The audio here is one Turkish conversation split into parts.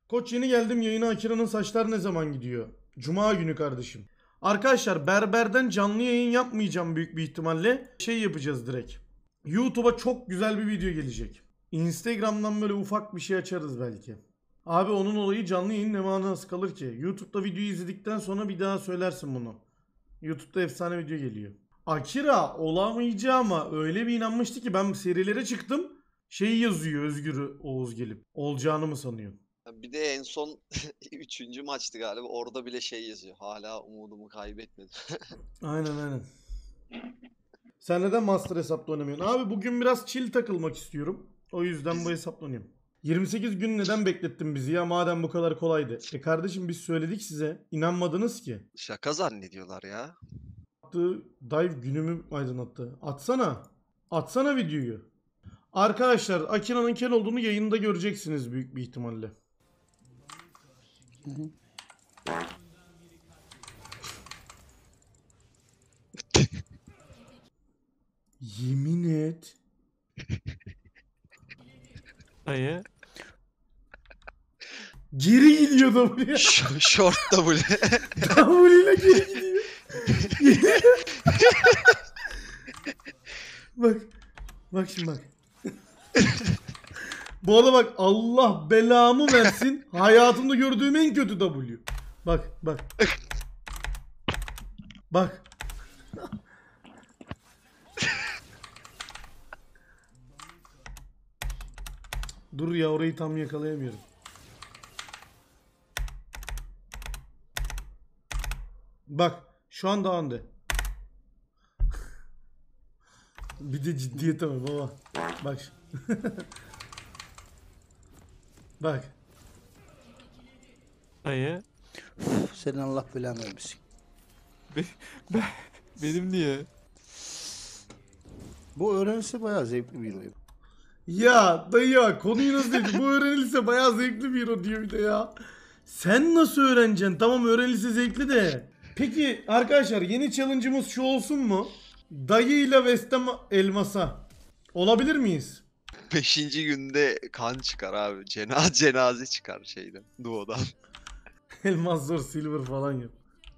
Koç yeni geldim yayına. Akira'nın saçlar ne zaman gidiyor? Cuma günü kardeşim. Arkadaşlar berberden canlı yayın yapmayacağım büyük bir ihtimalle. Şey yapacağız direkt. YouTube'a çok güzel bir video gelecek. Instagram'dan böyle ufak bir şey açarız belki. Abi onun olayı canlı yayın ne manası kalır ki? YouTube'da videoyu izledikten sonra bir daha söylersin bunu. YouTube'da efsane video geliyor. Akira olamayacağıma öyle bir inanmıştı ki ben serilere çıktım. Şey yazıyor Özgür Oğuz gelip. Olacağını mı sanıyor? Bir de en son 3. maçtı galiba. Orada bile şey yazıyor. Hala umudumu kaybetmedim. Aynen. Sen neden master hesapla oynamıyorsun? Abi bugün biraz chill takılmak istiyorum. O yüzden bu hesapla oynuyorum. 28 gün neden beklettin bizi ya madem bu kadar kolaydı? Kardeşim biz söyledik size. İnanmadınız ki. Şaka zannediyorlar ya. Attığı dive günümü aydınlattı. Atsana videoyu. Arkadaşlar Akira'nın kel olduğunu yayında göreceksiniz büyük bir ihtimalle. Yemin et. Dayı. Geri gidiyor W. Short W. W ile geri gidiyor. Bak şimdi bak. Bu arada bak Allah belamı versin. Hayatımda gördüğüm en kötü W. Bak. Bak. Dur ya orayı tam yakalayamıyorum. Bak şu an daha önde. Bir de ciddiyete bak baba. Bak. Bak. Dayı. Senin Allah belanı vermesin. Benim niye? Bu öğrenisi bayağı zevkli bir oyun. Ya dayı ya konuyu nasıl dedi? Bu öğrenilse bayağı zevkli bir hero diyor bir de ya. Sen nasıl öğreneceksin? Tamam öğrenilse zevkli de. Peki arkadaşlar yeni challenge'ımız şu olsun mu? Dayı ile Vestem elmasa. Olabilir miyiz? 5. günde kan çıkar abi. Cenaze çıkar şeyden. Duo'dan. Elmas zor silver falan yap.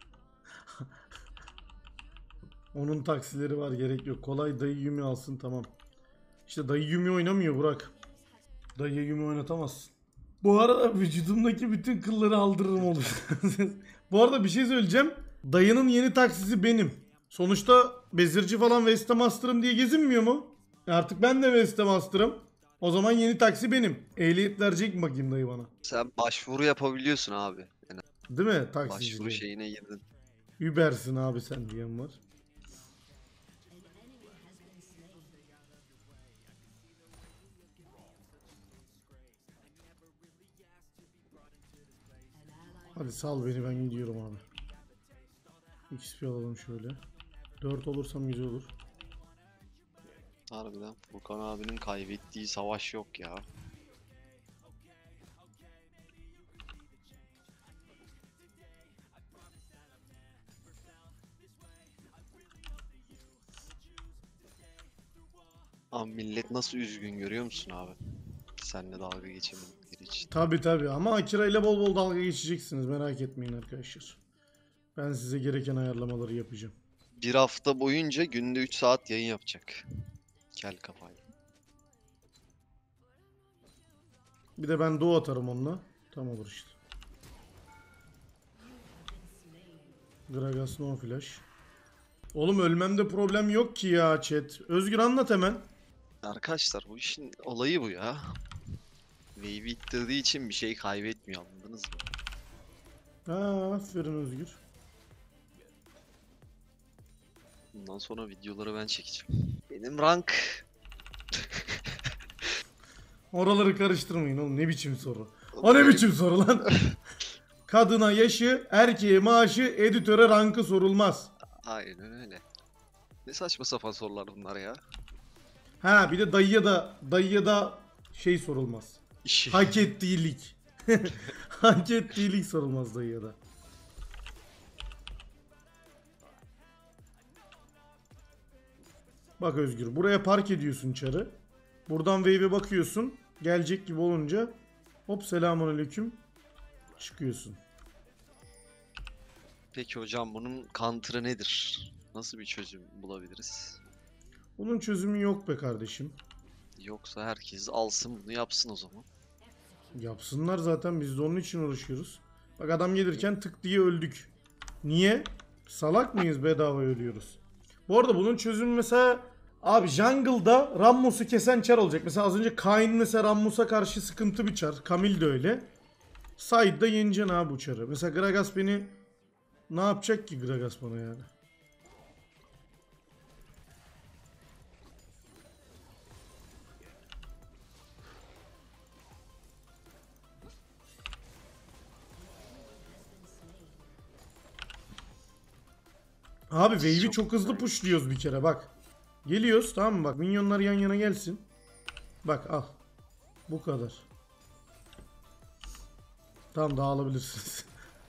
Onun taksileri var gerek yok. Kolay dayı Yumi alsın tamam. İşte dayı Yumi oynamıyor Burak. Dayı Yumi oynatamazsın. Bu arada vücudumdaki bütün kılları aldırırım olur. Bu arada bir şey söyleyeceğim. Dayının yeni taksisi benim. Sonuçta bezirci falan Veste Master'ım diye gezinmiyor mu? Artık ben de Veste Master'ım. O zaman yeni taksi benim. Ehliyet verecek mi bakayım dayı bana? Sen başvuru yapabiliyorsun abi. Yani Değil mi taksici? başvuru şeyine girdin. Uber'sin abi sen diyen var. Hadi sal beni ben gidiyorum abi. XP alalım şöyle. 4 olursam güzel olur. Harbiden Furkan abinin kaybettiği savaş yok ya. Abi millet nasıl üzgün görüyor musun abi? Seninle dalga geçemedikleri için. Tabi ama Akira ile bol bol dalga geçeceksiniz merak etmeyin arkadaşlar. Ben size gereken ayarlamaları yapacağım. Bir hafta boyunca günde 3 saat yayın yapacak. Kel kafayla. Bir de ben doğu atarım onunla. Tam olur işte. Gragas no flash. Oğlum ölmemde problem yok ki ya chat. Özgür anlat hemen. Arkadaşlar bu işin olayı bu ya. Wave'i ittirdiği için bir şey kaybetmiyor, anladınız mı? Ha, aferin Özgür. Bundan sonra videoları ben çekeceğim. Benim rank... Oraları karıştırmayın oğlum ne biçim soru. O ne biçim soru lan? Kadına yaşı, erkeğe maaşı, editöre rankı sorulmaz. Aynen öyle. Ne saçma sapan sorular bunlar ya. Ha bir de dayıya da şey sorulmaz. İşi. Hak ettiği lig. Hak ettiği lig sorulmaz dayıya da. Bak Özgür buraya park ediyorsun çarı. Buradan wave'e bakıyorsun. Gelecek gibi olunca hop selamünaleyküm. çıkıyorsun. Peki hocam bunun counter'ı nedir? Nasıl bir çözüm bulabiliriz? Bunun çözümü yok be kardeşim. Yoksa herkes alsın bunu yapsın o zaman. Yapsınlar zaten, biz de onun için uğraşıyoruz. Bak adam gelirken tık diye öldük. Niye? Salak mıyız, bedava ölüyoruz. Bu arada bunun çözümü mesela abi jungle'da Rammus'u kesen çar olacak. Mesela az önce Kayn mesela Rammus'a karşı sıkıntı bir çar. Camille de öyle. Side'da yeneceksin abi bu çarı. Mesela Gragas beni ne yapacak ki Gragas bana yani? Abi wave'i Çok çok hızlı pushluyoruz bir kere bak. Geliyoruz tamam mı, bak minyonlar yan yana gelsin. Bak al. Bu kadar. Tamam dağılabilirsiniz.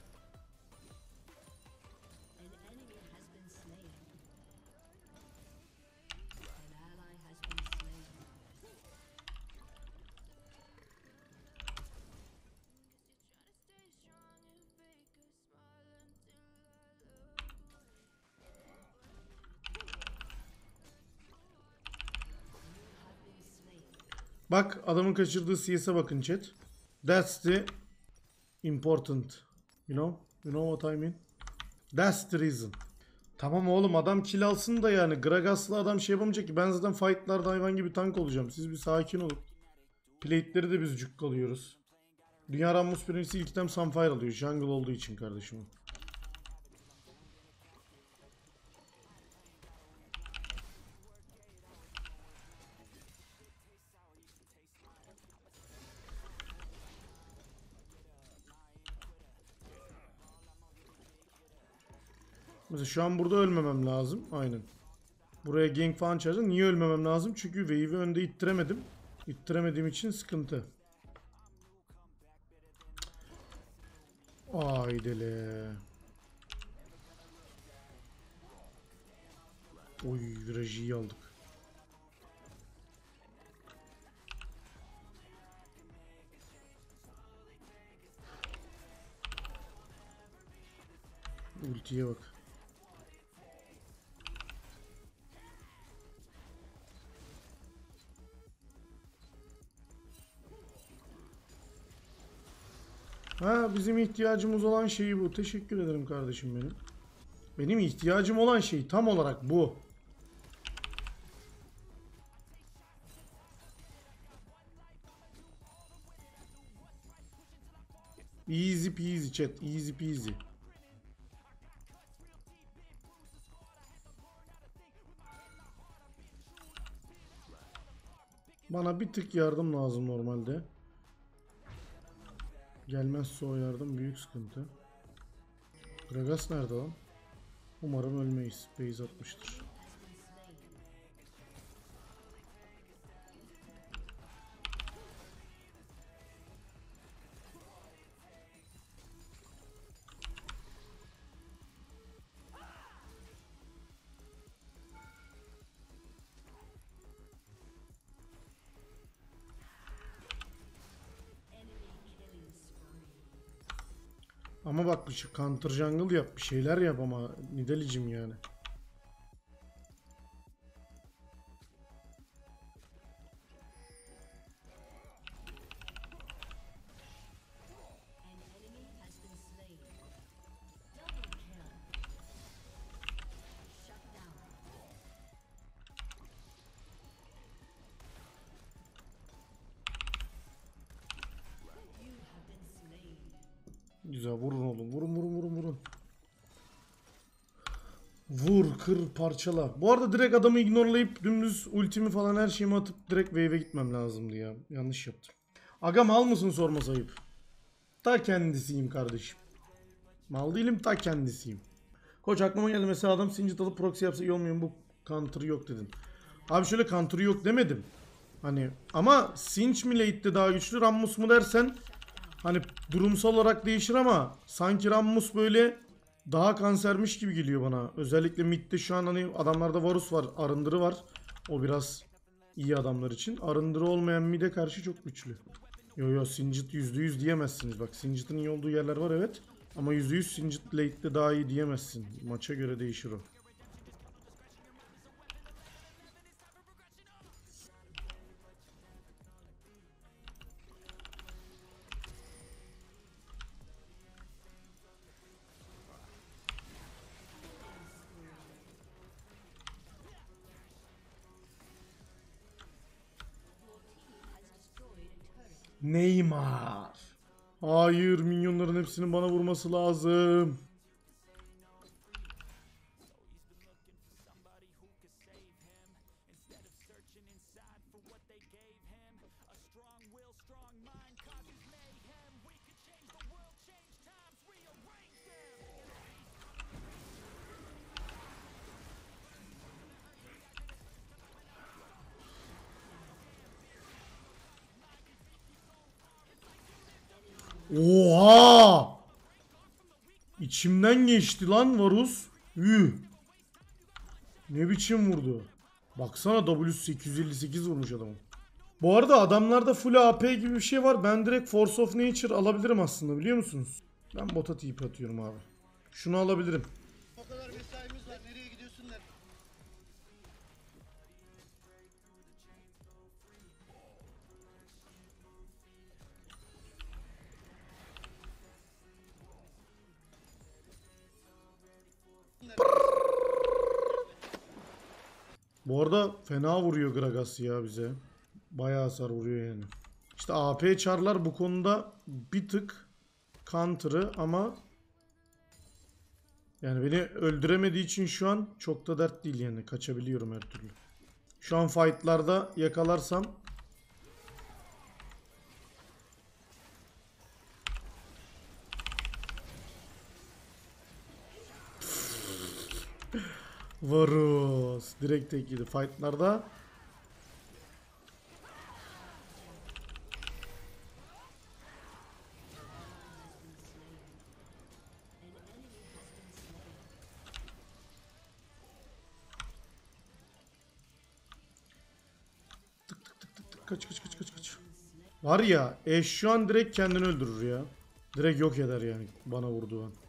Bak adamın kaçırdığı CS'e bakın chat. That's the important. You know what I mean? That's the reason. Tamam oğlum adam kill alsın da yani Gragas'la adam şey yapamayacak ki. Ben zaten fight'larda hayvan gibi tank olacağım. Siz bir sakin olun. Plate'leri de biz cukkalıyoruz. Dünya Rammus birincisi ilk item Sunfire alıyor. Jungle olduğu için kardeşim. Mesela şu an burada ölmemem lazım. Aynen. Buraya gank falan çağıracağım. Niye ölmemem lazım? Çünkü wave'i önde ittiremedim. İttiremediğim için sıkıntı. Aydele. Oy virajı iyi aldık. Ultiye bak. Ha bizim ihtiyacımız olan şey bu. Teşekkür ederim kardeşim benim. Benim ihtiyacım olan şey tam olarak bu. Easy peasy chat. Easy peasy. Bana bir tık yardım lazım normalde. Gelmezse o yardım büyük sıkıntı. Gragas nerede lan? Umarım ölmeyiz. Base atmıştır. Ama bak bir şey counter jungle yap, bir şeyler yap ama Nidalicim yani. Güzel vurun oğlum. Vurun. Vur, kır, parçala. Bu arada direkt adamı ignorelayıp dümdüz ultimi falan her şeyimi atıp direkt wave'e gitmem lazımdı ya. Yanlış yaptım. Aga mal mısın sorması ayıp. Ta kendisiyim kardeşim. Mal değilim, ta kendisiyim. Koç aklıma geldi mesela adam Singed alıp proxy yapsa iyi olmuyor mu? Bu counter yok dedin. Abi şöyle counter yok demedim. Hani ama Sinch mi late'de daha güçlü, Rammus mu dersen hani durumsal olarak değişir ama sanki Rammus böyle daha kansermiş gibi geliyor bana. Özellikle mid'de şu an hani adamlarda Varus var, arındırı var. O biraz iyi adamlar için. Arındırı olmayan mid'e karşı çok güçlü. Yo Singed %100 diyemezsiniz. Bak Singed'ın iyi olduğu yerler var evet. Ama %100 Singed late'de daha iyi diyemezsin. Maça göre değişir o. Neymar. Hayır, minyonların hepsinin bana vurması lazım. Oha! İçimden geçti lan Varus. Üh. Ne biçim vurdu? Baksana W858 vurmuş adamın. Bu arada adamlarda full AP gibi bir şey var. Ben direkt Force of Nature alabilirim aslında, biliyor musunuz? Ben bota TP atıyorum abi. Şunu alabilirim. O kadar mesaimiz var. Nereye gidiyorsun der. Bu arada fena vuruyor Gragas ya bize. Bayağı hasar vuruyor yani. İşte AP çarlar bu konuda bir tık counter'ı ama yani beni öldüremediği için şu an çok da dert değil yani. Kaçabiliyorum her türlü. Şu an fight'larda yakalarsam Varus direkt tek yedi fight'larda. Kaç. Var ya şu an direkt kendini öldürür ya. Direkt yok eder yani bana vurduğu an.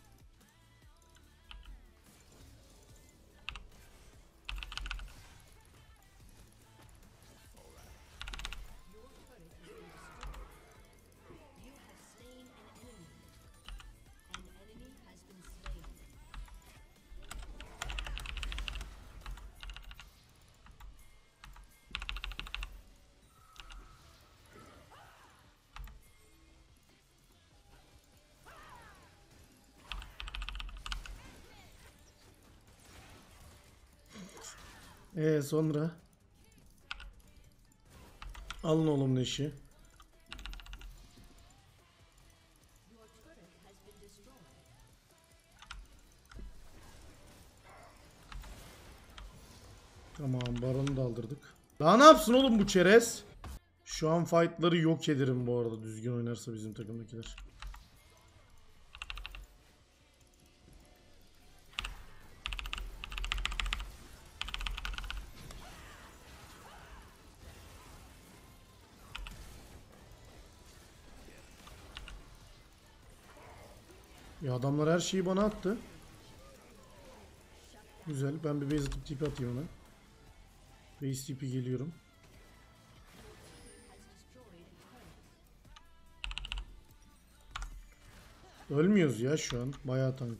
Sonra alın oğlum Neş'i. Tamam, baronu da aldırdık. Daha ne yapsın oğlum bu çerez? Şu an fight'ları yok ederim bu arada düzgün oynarsa bizim takımdakiler. Ya adamlar her şeyi bana attı. Güzel. Ben bir base atıp TP atayım ona. Base TP geliyorum. Ölmüyoruz ya şu an. Bayağı tank.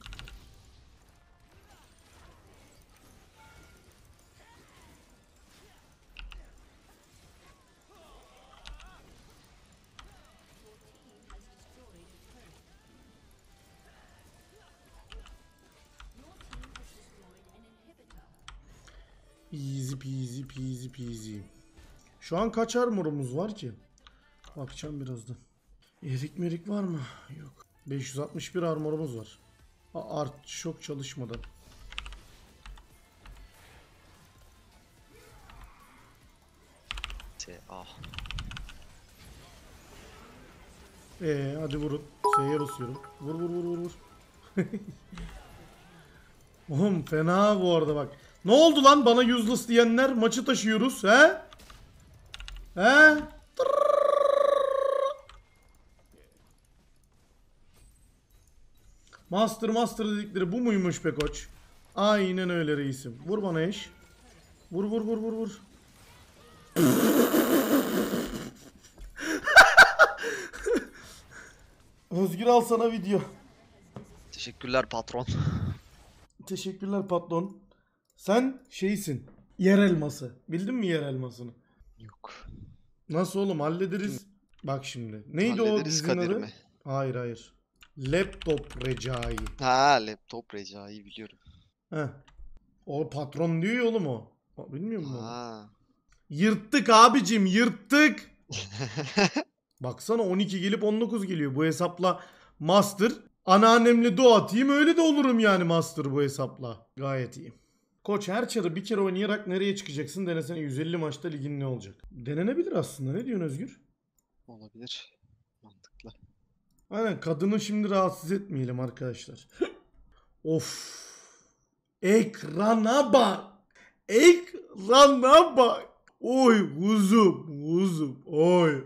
Easy peasy. Şu an kaç armorumuz var ki? Bakacağım birazdan. Erik merik var mı? Yok. 561 armorumuz var. Art çok çalışmadan. Ah. Hadi vurun. S'ye basıyorum. Vur. Oğlum fena bu arada bak. Ne oldu lan bana useless diyenler? Maçı taşıyoruz he? He? Master dedikleri bu muymuş be koç? Aynen öyle reisim. Vur bana eş. Vur. Özgür al sana video. Teşekkürler patron. Teşekkürler patron. Sen şeysin. Yer elması. Bildin mi yer elmasını? Yok. Nasıl oğlum hallederiz. Bak şimdi. Neydi o Hallederiz dizinin adı? kaderimi. Hayır. Laptop Recai. Ha, laptop Recai biliyorum. Heh. O patron diyor ya oğlum o. Bilmiyor musun onu? Ha. Yırttık abicim yırttık. Baksana 12 gelip 19 geliyor. Bu hesapla master. Anneannemle do atayım öyle de olurum yani master bu hesapla. Gayet iyi. Koç her çarı bir kere oynayarak nereye çıkacaksın denesene 150 maçta ligin ne olacak? Denenebilir aslında, ne diyorsun Özgür? Olabilir. Mantıklı. Aynen, kadını şimdi rahatsız etmeyelim arkadaşlar. Of. Ekrana bak. Ekrana bak. Oy kuzum. Oy.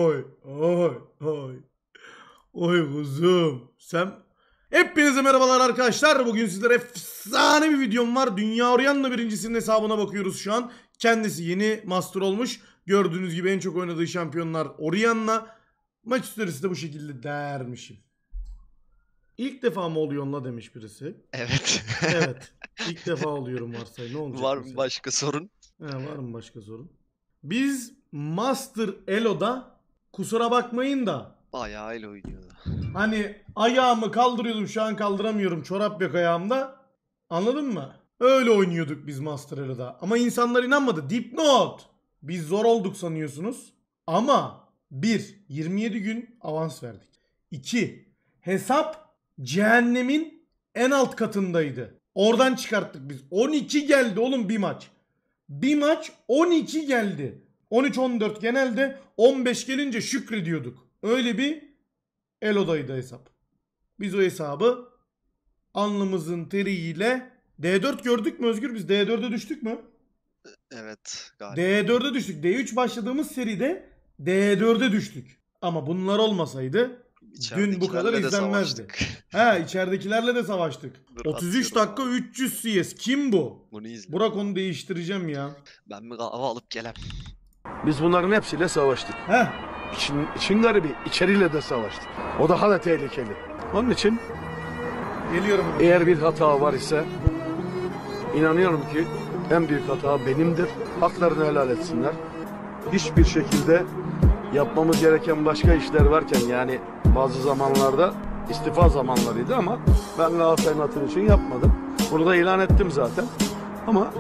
Oy kuzum. Sen... Hepinize merhabalar arkadaşlar. Bugün sizlere efsane bir videom var. Dünya Orianna birincisinin hesabına bakıyoruz şu an. Kendisi yeni master olmuş. Gördüğünüz gibi en çok oynadığı şampiyonlar Orianna. Maç üstlerisi de bu şekilde dermişim. İlk defa mı oluyor onunla demiş birisi. Evet. Evet. İlk defa oluyorum varsay. Ne olacak? Var mı mesela? başka sorun? Var mı başka sorun? Biz Master Elo'da kusura bakmayın da Bayağı öyle oynuyordu. hani ayağımı kaldırıyordum, şu an kaldıramıyorum, çorap yok ayağımda. Anladın mı? Öyle oynuyorduk biz Master Elo'da. Ama insanlar inanmadı. Dipnot. Biz zor olduk sanıyorsunuz. Ama 1. 27 gün avans verdik. 2. Hesap cehennemin en alt katındaydı. Oradan çıkarttık biz. 12 geldi oğlum bir maç. Bir maç 12 geldi. 13-14 genelde, 15 gelince şükrediyorduk. Öyle bir Elo'daydı hesap. Biz o hesabı alnımızın teriyle D4 gördük mü Özgür? Biz D4'e düştük mü? Evet galiba. D4'e düştük. D3 başladığımız seride D4'e düştük. Ama bunlar olmasaydı dün bu kadar İçeridekilerle de izlenmezdi. savaştık. İçeridekilerle de savaştık. Dur, 33 atıyorum dakika abi. 300 CS. Kim bu? Bunu izle. Burak, onu değiştireceğim ya. Ben bir kahve alıp gelem. Biz bunların hepsiyle savaştık. Heh. İçin garibi, içeriyle de savaştık. O daha da tehlikeli. Onun için Geliyorum. eğer bir hata var ise inanıyorum ki en büyük hata benimdir. Haklarını helal etsinler. Hiçbir şekilde yapmamız gereken başka işler varken, yani bazı zamanlarda istifa zamanlarıydı ama ben Galatasaray'ın hatırı için yapmadım. Bunu da ilan ettim zaten. Ama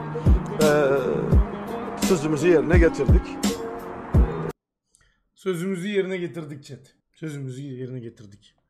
sözümüzü yerine getirdik. Sözümüzü yerine getirdik chat. Sözümüzü yerine getirdik.